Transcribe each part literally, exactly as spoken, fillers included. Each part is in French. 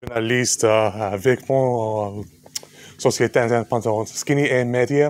Journaliste euh, avec mon euh, société indépendante Skinny et Media.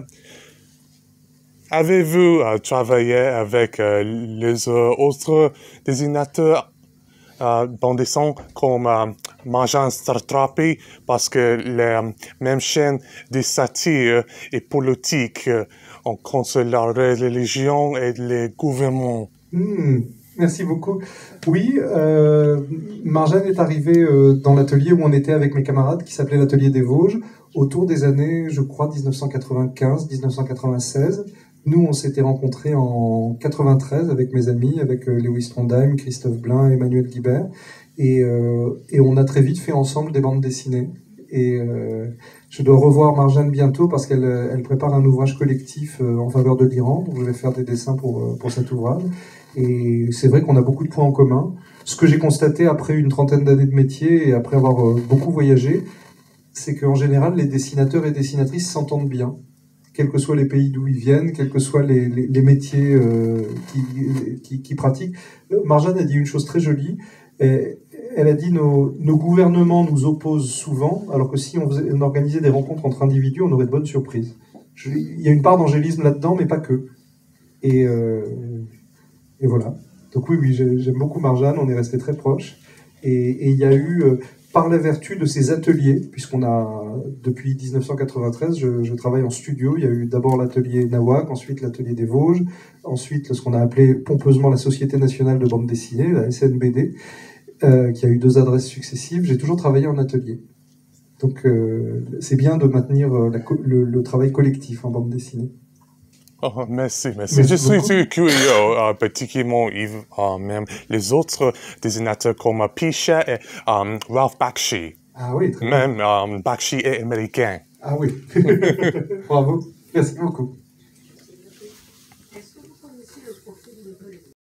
Avez-vous euh, travaillé avec euh, les euh, autres dessinateurs euh, bande dessinée comme euh, Marjane Satrapi parce que les euh, mêmes chaînes de satire et politique euh, ont contre la religion et les gouvernements? Mmh, merci beaucoup. Oui, euh, Marjane est arrivée euh, dans l'atelier où on était avec mes camarades, qui s'appelait l'atelier des Vosges, autour des années, je crois, dix-neuf cent quatre-vingt-quinze, dix-neuf cent quatre-vingt-seize. Nous, on s'était rencontrés en quatre-vingt-treize avec mes amis, avec euh, Lewis Trondheim, Christophe Blain, Emmanuel Guibert, et, euh, et on a très vite fait ensemble des bandes dessinées. Et euh, je dois revoir Marjane bientôt parce qu'elle elle prépare un ouvrage collectif euh, en faveur de l'Iran, donc je vais faire des dessins pour, euh, pour cet ouvrage. Et c'est vrai qu'on a beaucoup de points en commun. Ce que j'ai constaté après une trentaine d'années de métier et après avoir euh, beaucoup voyagé, c'est qu'en général, les dessinateurs et dessinatrices s'entendent bien, quels que soient les pays d'où ils viennent, quels que soient les, les, les métiers euh, qu'ils qui, qui pratiquent. Marjane a dit une chose très jolie. Et elle a dit nos, nos gouvernements nous opposent souvent, alors que si on, faisait, on organisait des rencontres entre individus, on aurait de bonnes surprises. Je, il y a une part d'angélisme là-dedans, mais pas que. Et, euh, et voilà. Donc oui, oui, j'aime beaucoup Marjane, on est restés très proches. Et, et il y a eu, euh, par la vertu de ces ateliers, puisqu'on a, depuis dix-neuf cent quatre-vingt-treize, je, je travaille en studio. Il y a eu d'abord l'atelier Nawak, ensuite l'atelier des Vosges, ensuite ce qu'on a appelé pompeusement la Société nationale de bande dessinée, la S N B D, euh, qui a eu deux adresses successives. J'ai toujours travaillé en atelier. Donc euh, c'est bien de maintenir euh, la, le, le travail collectif en bande dessinée. Oh, merci, merci. Merci Je suis beaucoup. curieux, euh, particulièrement Yves, euh, même les autres dessinateurs comme Pisha et euh, Ralph Bakshi. Ah oui, très bien. Même euh, Bakshi est américain. Ah oui. Bravo. Merci beaucoup.